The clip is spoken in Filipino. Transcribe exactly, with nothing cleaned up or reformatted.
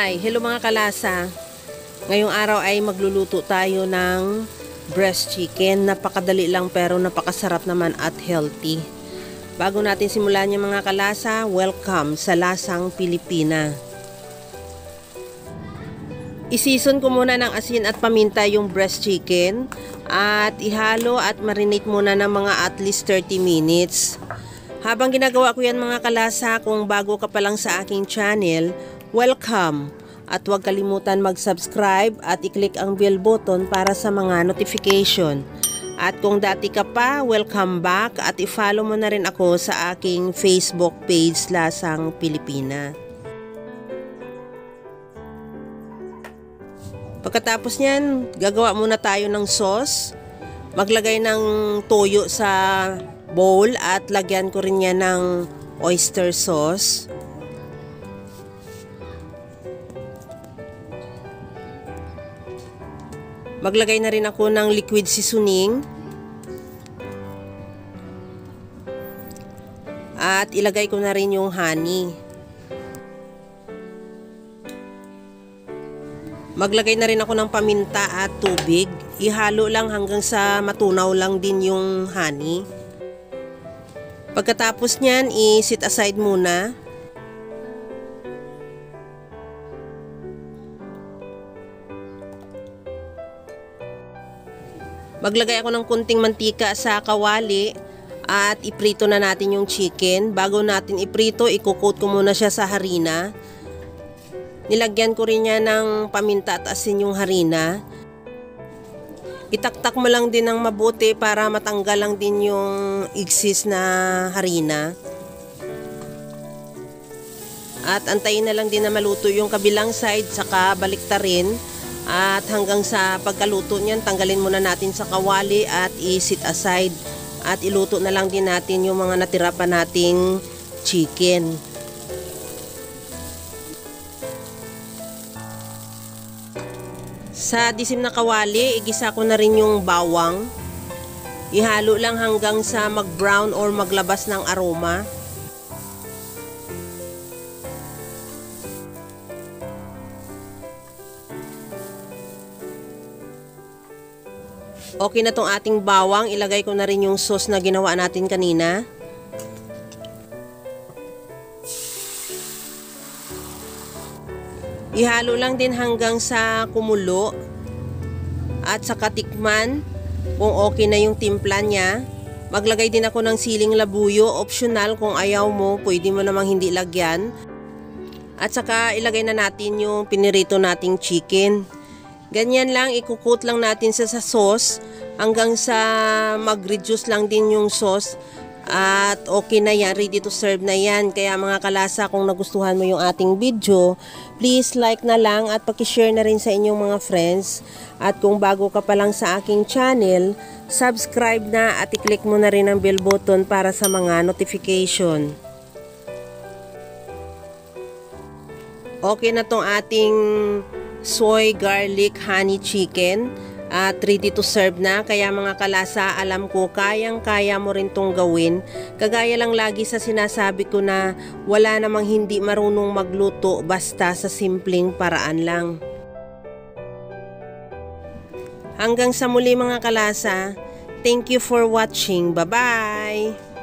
Hi! Hello mga kalasa! Ngayong araw ay magluluto tayo ng breast chicken. Napakadali lang pero napakasarap naman at healthy. Bago natin simulan yung mga kalasa, welcome sa Lasang Pilipina. Isison ko muna ng asin at paminta yung breast chicken at ihalo at marinate muna ng mga at least thirty minutes. Habang ginagawa ko yan mga kalasa, kung bago ka pa lang sa aking channel, welcome! At huwag kalimutan mag-subscribe at i-click ang bell button para sa mga notification. At kung dati ka pa, welcome back at i-follow mo na rin ako sa aking Facebook page Lasang Pilipina. Pagkatapos niyan, gagawa muna tayo ng sauce. Maglagay ng toyo sa bowl at lagyan ko rin yan ng oyster sauce. Maglagay na rin ako ng liquid seasoning. At ilagay ko na rin yung honey. Maglagay na rin ako ng paminta at tubig. Ihalo lang hanggang sa matunaw lang din yung honey. Pagkatapos niyan, i-set aside muna. Maglagay ako ng kunting mantika sa kawali at iprito na natin yung chicken. Bago natin iprito, i-coat ko muna siya sa harina. Nilagyan ko rin niya ng paminta at asin yung harina. Itaktak mo lang din ng mabuti para matanggal lang din yung excess na harina. At antayin na lang din na maluto yung kabilang side, saka baliktarin. At hanggang sa pagkaluto niyan, tanggalin muna natin sa kawali at i-set aside. At iluto na lang din natin yung mga natira pa nating chicken. Sa disim na kawali, igisa ko na rin yung bawang. Ihalo lang hanggang sa mag-brown or maglabas ng aroma. Okay na tong ating bawang, ilagay ko na rin yung sauce na ginawa natin kanina. Ihalo lang din hanggang sa kumulo at sa katikman kung okay na yung timpla niya. Maglagay din ako ng siling labuyo, optional kung ayaw mo, pwede mo namang hindi lagyan. At saka ilagay na natin yung pinirito nating chicken. Ganyan lang, ikukut lang natin sa, sa sauce hanggang sa mag-reduce lang din yung sauce. At okay na yan, ready to serve na yan. Kaya mga kalasa, kung nagustuhan mo yung ating video, please like na lang at pakishare na rin sa inyong mga friends. At kung bago ka pa lang sa aking channel, subscribe na at i-click mo na rin ang bell button para sa mga notification. Okay na tong ating soy garlic honey chicken. At ready to serve na. Kaya mga kalasa, alam ko kayang kaya mo rin tong gawin. Kagaya lang lagi sa sinasabi ko na wala namang hindi marunong magluto basta sa simpleng paraan lang. Hanggang sa muli mga kalasa, thank you for watching. Bye bye!